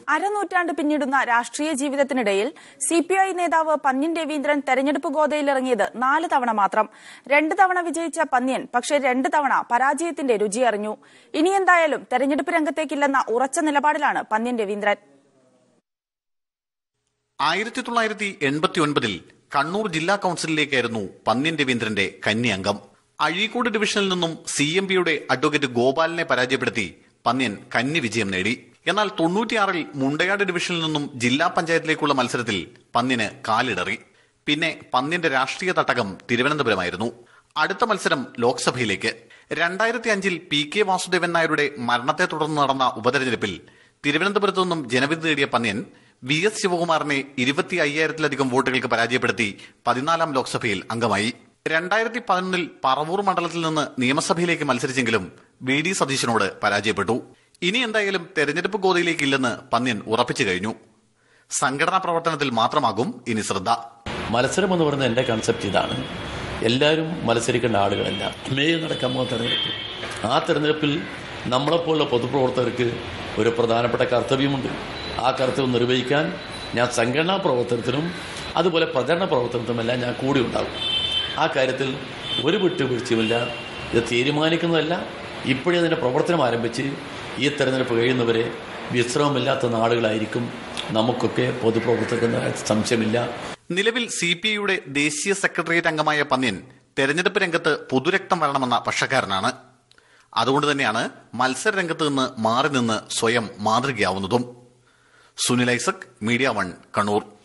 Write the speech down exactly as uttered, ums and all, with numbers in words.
അരനൂറ്റാണ്ട് പിന്നിടുന്ന രാഷ്ട്രീയ ജീവിതത്തിനിടയിൽ C P I നേതാവ് പന്ന്യൻ രവീന്ദ്രൻ തെരഞ്ഞെടുപ്പ് ഗോദയിലിറങ്ങിയത് നാല് തവണ മാത്രം. രണ്ട് തവണ വിജയിച്ച പന്ന്യൻ പക്ഷേ രണ്ട് തവണ പരാജയത്തിന്റെ രുചിയറിഞ്ഞു. ഇനിയെന്തായാലും തെരഞ്ഞെടുപ്പ് രംഗത്തേക്കില്ലെന്ന ഉറച്ച നിലപാടിലാണ് പന്ന്യൻ രവീന്ദ്രൻ. ആയിരത്തി തൊള്ളായിരത്തി എൺപത്തി ഒൻപതിൽ കണ്ണൂർ ജില്ലാ കൌൺസിലിലേക്കായിരുന്നു പന്ന്യൻ രവീന്ദ്രന്റെ കന്നി അംഗം. അഴീക്കോട് ഡിവിഷനിൽ നിന്നും സി എം പിയുടെ അഡ്വക്കേറ്റ് ഗോപാലിനെ പരാജയപ്പെടുത്തി പന്ന്യൻ കന്നി വിജയം നേടി. എന്നാൽ തൊണ്ണൂറ്റിയാറിൽ മുണ്ടയാട് ഡിവിഷനിൽ നിന്നും ജില്ലാ പഞ്ചായത്തിലേക്കുള്ള മത്സരത്തിൽ പന്ന്യന് കാലിടറി. പിന്നെ പന്ന്യന്റെ രാഷ്ട്രീയ തട്ടകം തിരുവനന്തപുരമായിരുന്നു. അടുത്ത മത്സരം ലോക്സഭയിലേക്ക്. രണ്ടായിരത്തി അഞ്ചിൽ പി കെ വാസുദേവൻ നായരുടെ മരണത്തെ തുടർന്ന് നടന്ന ഉപതെരഞ്ഞെടുപ്പിൽ തിരുവനന്തപുരത്തു നിന്നും ജനവിധി നേടിയ പന്ന്യൻ വി എസ് ശിവകുമാറിനെ ഇരുപത്തി അയ്യായിരത്തിലധികം വോട്ടുകൾക്ക് പരാജയപ്പെടുത്തി പതിനാലാം ലോക്സഭയിൽ അംഗമായി. രണ്ടായിരത്തി പതിനൊന്നിൽ പറവൂർ മണ്ഡലത്തിൽ നിന്ന് നിയമസഭയിലേക്ക് മത്സരിച്ചെങ്കിലും വി ഡി സതീശനോട് പരാജയപ്പെട്ടു. ഇനി എന്തായാലും തെരഞ്ഞെടുപ്പ് ഗോദയിലേക്കില്ലെന്ന് പന്ന്യൻ ഉറപ്പിച്ചു കഴിഞ്ഞു. സംഘടനാ പ്രവർത്തനത്തിൽ മാത്രമാകും ഇനി ശ്രദ്ധ. മത്സരം എന്ന് പറയുന്ന എന്റെ കൺസെപ്റ്റ് ഇതാണ്. എല്ലാവരും മത്സരിക്കേണ്ട ആളുകളല്ല. മേയിൽ നടക്കാൻ പോകുന്ന തെരഞ്ഞെടുപ്പ്, ആ തെരഞ്ഞെടുപ്പിൽ നമ്മളെപ്പോലുള്ള പൊതുപ്രവർത്തകർക്ക് ഒരു പ്രധാനപ്പെട്ട കർത്തവ്യമുണ്ട്. ആ കർത്തവ്യം നിർവഹിക്കാൻ ഞാൻ സംഘടനാ പ്രവർത്തനത്തിനും അതുപോലെ പ്രചരണ പ്രവർത്തനത്തിനുമെല്ലാം ഞാൻ കൂടി ഉണ്ടാകും. ആ കാര്യത്തിൽ ഒരു വിട്ടുവീഴ്ചയുമില്ല. ഇത് തീരുമാനിക്കുന്നതല്ല, ഇപ്പോഴേ അതിൻ്റെ പ്രവർത്തനം ആരംഭിച്ച് ഈ തെരഞ്ഞെടുപ്പ് കഴിയുന്നവരെ വിശ്രമമില്ലാത്ത നാടുകളായിരിക്കും നമുക്കൊക്കെ പൊതുപ്രവർത്തകർക്ക് സംശയമില്ല. നിലവിൽ സി പി ഐയുടെ ദേശീയ സെക്രട്ടേറിയറ്റ് അംഗമായ പന്ന്യൻ തെരഞ്ഞെടുപ്പ് രംഗത്ത് പൊതുരക്തം വരണമെന്ന പക്ഷക്കാരനാണ്. അതുകൊണ്ട് തന്നെയാണ് മത്സര രംഗത്ത് നിന്ന് മാറി നിന്ന് സ്വയം മാതൃകയാവുന്നതും. Sunil Isaac, media one, Kannur.